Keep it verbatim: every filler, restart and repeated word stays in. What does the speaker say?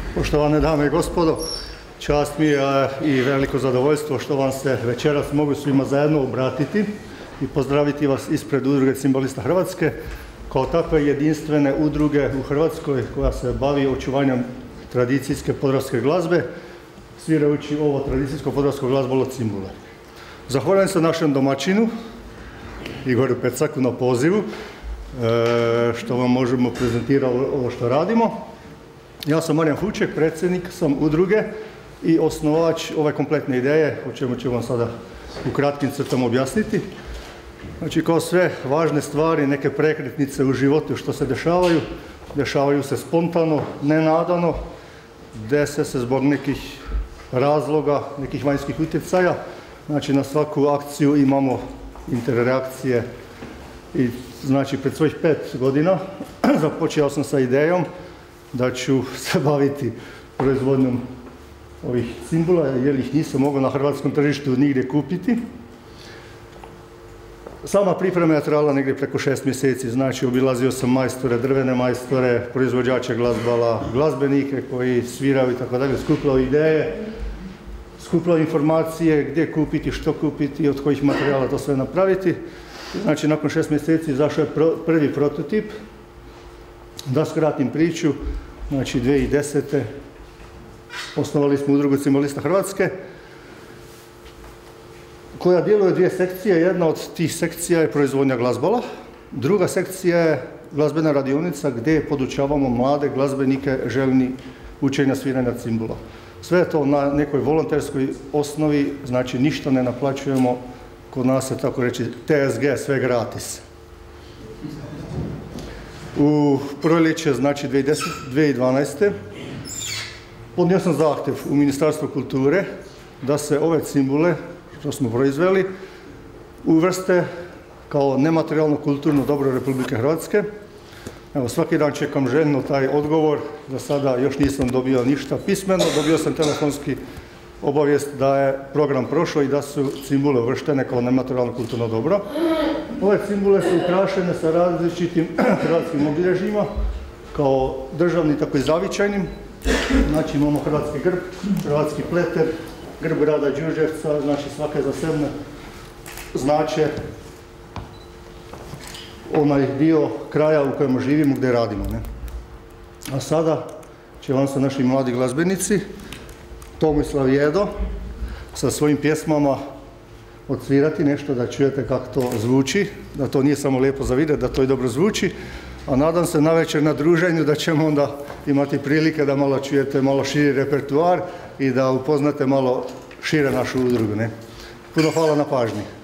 Poštovane dame i gospodo, čast mi je i veliko zadovoljstvo što vam se večeras mogu svima zajedno obratiti i pozdraviti vas ispred Udruge cimbalista Hrvatske, kao takve jedinstvene udruge u Hrvatskoj koja se bavi očuvanjem tradicijske podravske glazbe, svirajući ovo tradicijsko podravsko glazbolo cimbule. Zahvaljujem se našem domaćinu, Igoru Pecaku, na pozivu, što vam možemo prezentirati ovo što radimo. Ja sam Marijan Fuček, predsjednik sam udruge i osnovač ove kompletne ideje, o čemu ću vam sada u kratkim crtama objasniti. Znači, kao sve važne stvari, neke prekretnice u životu što se dešavaju, dešavaju se spontano, nenadano, dese se zbog nekih razloga, nekih vanjskih utjecaja. Znači, na svaku akciju imamo interreakcije i znači, pred svojih pet godina započeo sam sa idejom da ću se baviti proizvodnjom ovih cimbula, jer ih nisam mogao na hrvatskom tržištu nigdje kupiti. Sama priprema je trajala negdje preko šest mjeseci, znači obilazio sam majstore, drvene majstore, proizvođače glazbala, glazbenike koji sviraju i tako dalje, skupljao ideje, skupljao informacije gdje kupiti, što kupiti, od kojih materijala to sve napraviti. Znači, nakon šest mjeseci izašao je prvi prototip. Da skratim priču, znači dvije tisuće desete. osnovali smo Udrugu cimbalista Hrvatske, koja djeluje dvije sekcije. Jedna od tih sekcija je proizvodnja glazbala, druga sekcija je glazbena radionica gdje podučavamo mlade glazbenike željni učenja sviranja cimbula. Sve je to na nekoj volonterskoj osnovi, znači ništa ne naplaćujemo, kod nas se tako reći T S G, sve gratis. U proljeće, znači dvije tisuće dvanaeste. podnio sam zahtjev u Ministarstvo kulture da se ove cimbule, što smo proizveli, uvrste kao nematerijalno kulturno dobro Republike Hrvatske. Evo, svaki dan čekam željno taj odgovor, za sada još nisam dobio ništa pismeno, dobio sam telefonski obavijest da je program prošao i da su cimbule uvrštene kao nematerijalno kulturno dobro. Ove cimbule su ukrašene sa različitim hrvatskim obilježjima, kao državnim, tako i zavičajnim. Znači, imamo hrvatski grb, hrvatski pleter, grb grada Đurđevca, znači svake zasebne znače onaj dio kraja u kojem živimo, gdje radimo. Ne? A sada će vam se naši mladi glazbenici, Tomislav Jedo, sa svojim pjesmama odsvirati nešto, da čujete kako to zvuči, da to nije samo lijepo za vidjeti, da to i dobro zvuči, a nadam se navečer na druženju da ćemo onda imati prilike da malo čujete malo širi repertoar i da upoznate malo šire našu udrugu. Ne? Puno hvala na pažnji.